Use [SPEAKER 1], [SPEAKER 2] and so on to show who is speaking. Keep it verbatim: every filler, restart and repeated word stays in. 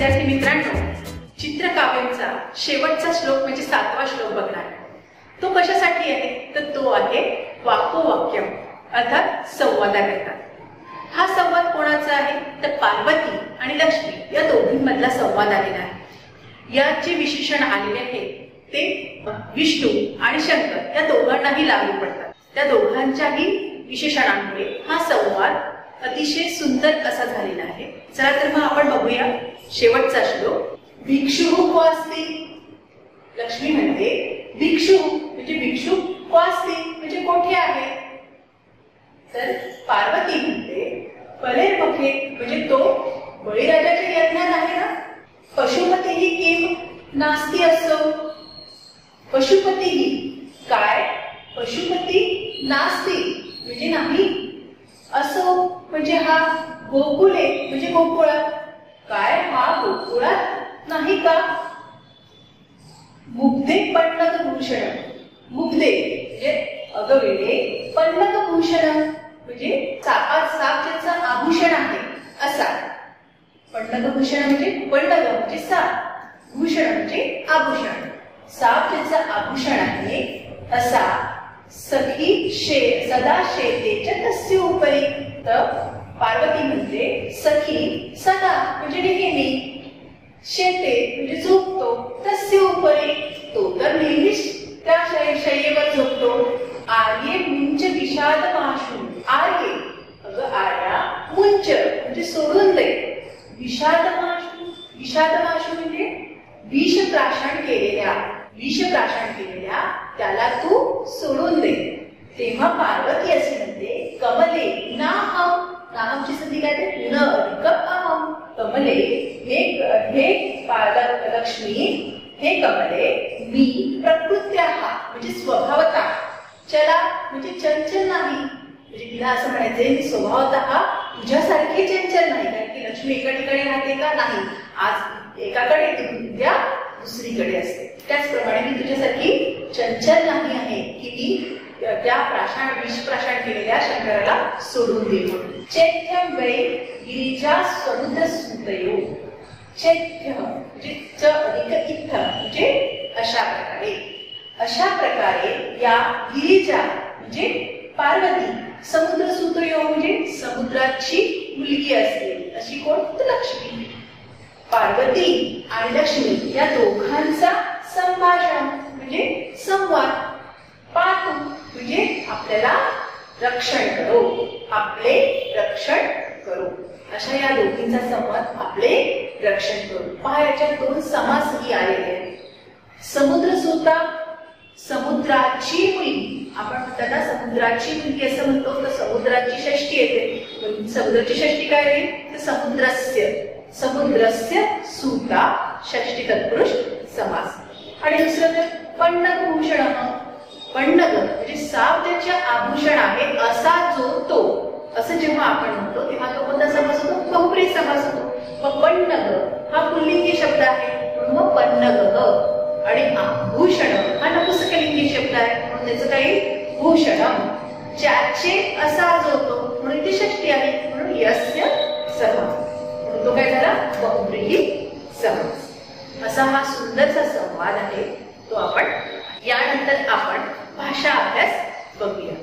[SPEAKER 1] विद्यार्थी मित्रांनो, चित्रकाव्यांचा शेवटचा श्लोक म्हणजे सातवा श्लोक बघणार. तो कशासाठी आहे तर तो आहे वाक्यवाक्यम अर्थात संवादाकरता. हा संवाद कोणाचा आहे तर पार्वती आणि लक्ष्मी या दोघींमधला संवाद आलेला आहे. यात जे विशेषण आलेले आहे ते विष्णू आणि शंकर या दोघांनाही लागू पडतात. त्या दोघांच्याही विशेषणांमुळे हा संवाद अतिशय सुंदर असा झालेला आहे. चला तर मग आपण बघूया शेवटचा श्लोक. भिक्षु क्वास्ति, लक्ष्मी म्हणते भिक्षु म्हणजे भिक्षु क्वास्ति म्हणजे कोठे आहे. तर पार्वती म्हणते पलेर्मुखे म्हणजे तो बळीराजाच्या यज्ञात आहे ना. पशुपतीही किम नास्ति असो, पशुपतीही काय पशुपती नास्ति म्हणजे नाही, असो म्हणजे हा, गोकुले म्हणजे गोकुळात काय हा गोकुळात नाही का. मुग्धे पण्णक भूषण, मुग्धे म्हणजे अगवेळे, पण्णक भूषण म्हणजे सापात साप ज्याचं आभूषण आहे असा. पण्णक भूषण म्हणजे पण्णक म्हणजे साप, भूषण म्हणजे आभूषण. साप ज्याचं आभूषण आहे असा सखी शे सदा शेतेच्या तस्य उपरी. तर पार्वती म्हणते सखी सदा म्हणजे नेहमी, शेते म्हणजे झोपतो, तस्य उपरी तो तर नेहमीच त्या शय्येवर झोपतो. आर्ये मुंच विषाद माशू, आर्ये अगं आर्या, मुंच म्हणजे सोडून दे, विषाद माशू, विषाद माशू म्हणजे विष प्राशन केलेल्या, विष प्राशन केलेल्या त्याला तू सोडून दे. तेव्हा पार्वती असे म्हणते कमले नाहम, नाहमची संधी काय ते न अधिक अहम. कमले हे हे लक्ष्मी, हे कमले मी प्रकृत्याः म्हणजे स्वभावतः, चला म्हणजे चंचल नाही, म्हणजे तिला असं म्हणायचंय मी स्वभावतः तुझ्यासारखे चंचल नाही. कारण की लक्ष्मी एका ठिकाणी राहते का नाही, आज एकाकडे उद्या दुसरीकडे असते. त्याचप्रमाणे मी तुझ्यासारखी चंचल नाही आहे की मी त्या प्राशन विष प्राशन केलेल्या शंकराला सोडून देऊ. चैत्यम वै गिरिजा समुद्र सुतयो, चैत्य म्हणजे च अधिक इत्थ म्हणजे अशा प्रकारे, अशा प्रकारे या गिरिजा म्हणजे पार्वती, समुद्र सुतयो म्हणजे समुद्राची मुलगी असते अशी कोण तर लक्ष्मी. पार्वती आणि लक्ष्मी या दोघांचा संभाषण म्हणजे संवाद. पातु म्हणजे आपल्याला रक्षण करो, आपले रक्षण करो, अशा या दोघींचा संवाद आपले रक्षण करू. पहा याच्यात दोन समासही आलेले आहेत. समुद्र सुता, समुद्राची मुलगी, आपण त्याला समुद्राची मुलगी असं म्हणतो. तर समुद्राची षष्ठी येते, समुद्राची षष्ठी काय आहे तर समुद्रस्य, समुद्रस्य सुता षष्ठी तत्पुरुष समास. आणि दुसरं तर पण्णक भूषण, पण्णक म्हणजे साप त्याचे आभूषण आहे असा जो तो, असं जेव्हा आपण म्हणतो तेव्हा तो कोणता समास होतो बहुब्रीही समास होतो. मग पण्णक हा पुल्लिंगी शब्द आहे म्हणून मग पण्णक, आणि आभूषण हा नपुंसकलिंगी शब्द आहे म्हणून त्याचं काही भूषणम. ज्याचे असा जो तो म्हणून ती षष्ठी आहे म्हणून यस्य सह, म्हणून तो काय झाला बहुब्रीही समास. असा हा सुंदरसा संवाद आहे तो आपण यानंतर आपण भाषा अभ्यास बघूया.